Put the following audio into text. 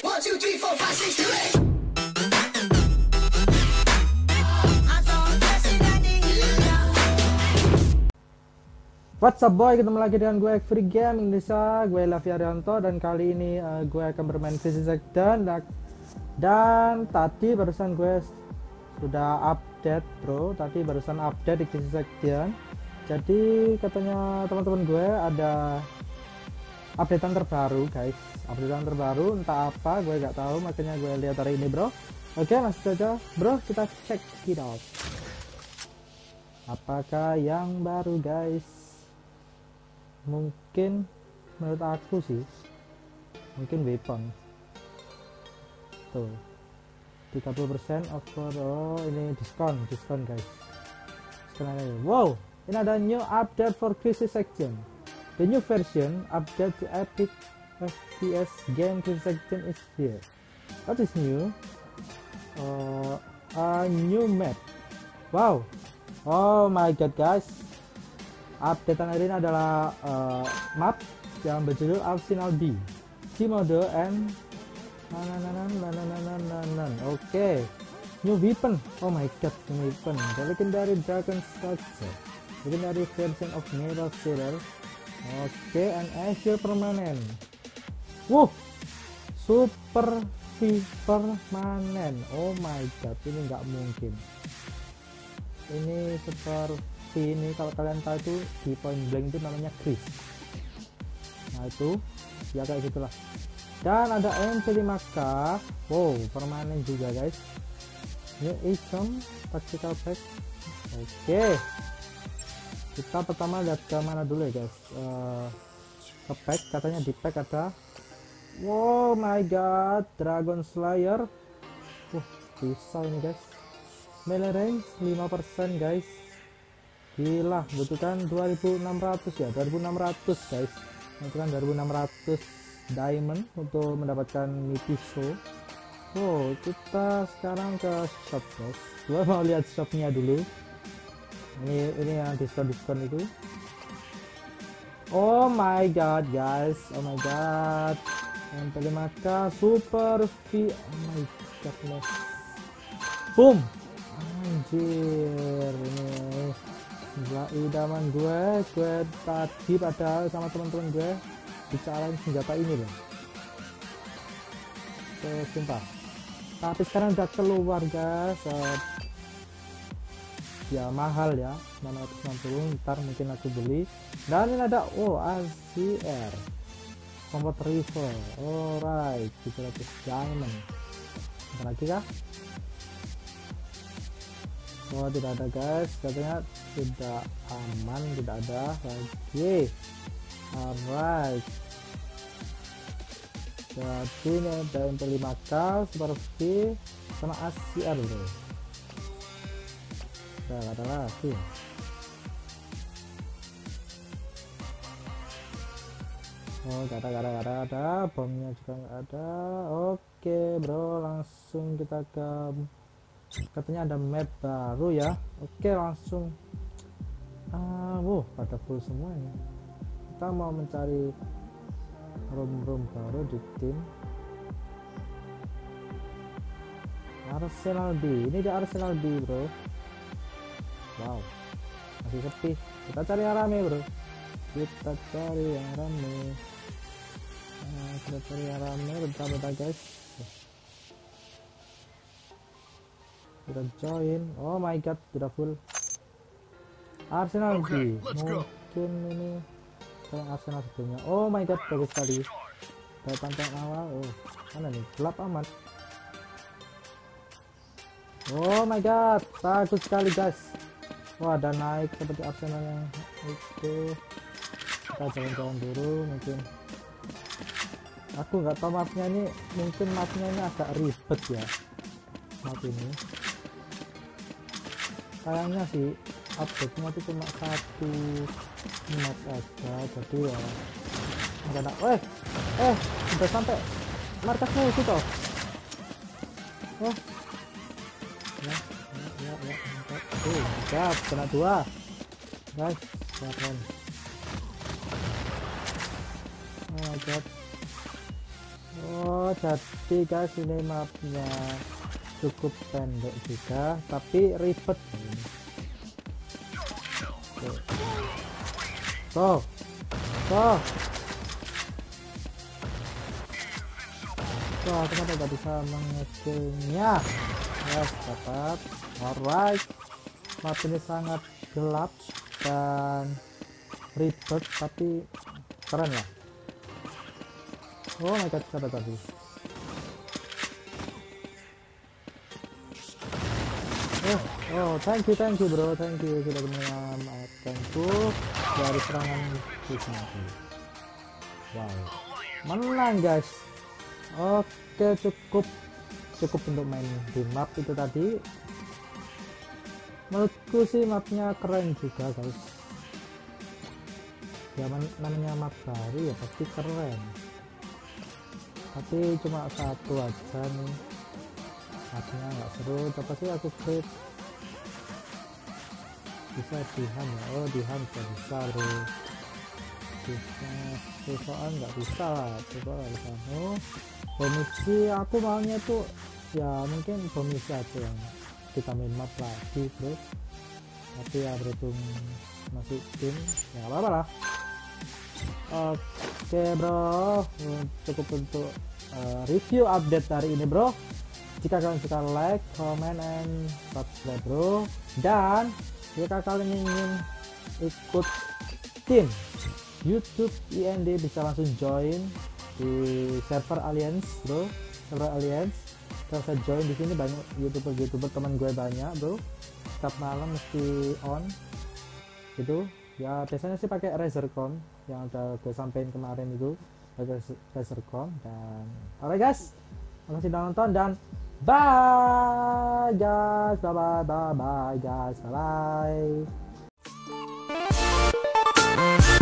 1, 2, 3, 4, 5, 6, 7, 8. What's up boy, ketemu lagi dengan gue Free Game Indonesia, gue Lavi Arianto, dan kali ini gue akan bermain Crisis Section dan tadi barusan gue sudah update bro, tadi barusan update di Crisis Section. Jadi katanya teman-teman gue ada updatean terbaru guys, updatean terbaru entah apa gue gak tahu, makanya gue lihat hari ini bro. Oke, langsung aja bro, kita check it out. Apakah yang baru guys? Mungkin menurut aku sih mungkin weapon tuh 30% offer. Oh ini diskon guys, diskon aja. Wow, ini ada new update for Crisis Section. The new version update to epic FPS game Crisis Section is here. What is new? A new map. Wow, oh my god guys, updatean hari ini adalah map yang berjudul Arsenal B, G mode and Oke, new weapon. Oh my god, new weapon. The legendary dragon structure, legendary version of Mirror Sealer. Oke, and Azure permanen. Wow, super permanen. Oh my god, ini nggak mungkin. Ini seperti ini, kalau kalian tahu itu di Point Blank itu namanya Chris. Nah itu ya kayak gitulah. Dan ada MP5K. Wow, permanen juga guys. New item tactical pack. Oke, kita pertama lihat ke mana dulu ya guys. Ke pack, katanya di pack ada, wow my god, Dragon Slayer. Bisa ini guys. Melee range 5% guys. Gila, butuhkan 2600 ya, 2600 guys. Butuhkan 2600 diamond untuk mendapatkan pisau. Wow, kita sekarang ke shop guys. Gua mau lihat shopnya dulu. Ini yang diskon itu. Oh my god guys, oh my god, MP5K super V. Oh my god, boom. Anjir, ini gila idaman gue tadi padahal sama teman-teman gue bicarain senjata ini loh. Sumpah, tapi sekarang udah keluar guys. Ya mahal ya, 960, ntar mungkin aku beli. Dan ini ada ACR combat rifle, alright, 700 diamond. Apa lagi kah? Oh tidak ada guys, katanya tidak aman, tidak ada lagi. Alright, jadi ini ada MP5K Super V sama ACR bro. Udah ada lagi. Oh gak ada, bomnya juga gak ada. Oke bro, langsung kita ke, katanya ada map baru ya. Oke, langsung wow, pada full semua ini. Kita mau mencari room baru di tim Arsenal B. Ini di Arsenal B bro. Wow, masih sepi. Kita cari yang rame bro, kita cari yang rame. Bentar guys, kita join. Oh my god, sudah full Arsenal B. Mungkin ini kayak Arsenal sebelumnya. Oh my god, bagus sekali dari pantauan awal. Oh mana nih, gelap amat. Oh my god, bagus sekali guys. Wah, ada naik seperti Arsenal yang itu. Kita jalan-jalan dulu. Mungkin aku nggak tahu mapnya ini, mungkin mapnya ini agak ribet ya map ini. Kayaknya sih update-nya itu cuma satu map aja, jadi ya enggak ada. Udah sampai markas musuh toh. Oh ya, siap, kena 2 guys, siapkan. Oh my god, oh jadi guys ini mapnya cukup pendek juga tapi ribet ini. Go kenapa gak bisa mengecilnya? Yes, dapat. Alright, map ini sangat gelap dan ribet tapi keren lah. Oh my god, siapa tadi? Oh, thank you bro, thank you sudah menyelamatkanku dari serangan musuh. Wow, menang guys. Oke, cukup untuk main di map itu tadi. Menurutku sih mapnya keren juga guys. Ya namanya map baru ya pasti keren. Tapi cuma satu aja nih. Mapnya nggak seru. Coba sih aku klik. Bisa dihan ya. Oh dihan bisa bro. Bisa soal nggak bisa lah. Coba kamu. Komisi aku maunya tuh ya mungkin komisi aja yang kita main map lagi bro, tapi ya berhubung masih tim ya apa lah. Oke bro, cukup untuk review update hari ini bro. Jika kalian suka, like, comment, and subscribe bro. Dan jika kalian ingin ikut tim YouTube IND bisa langsung join di server Alliance bro, server Alliance. Kalian bisa join di sini, banyak youtuber teman gue banyak bro. Setiap malam mesti on gitu ya, biasanya sih pakai Razercon yang udah gue sampein kemarin itu, pakai Razercon. Dan alright guys, makasih udah nonton dan bye guys, bye guys, bye.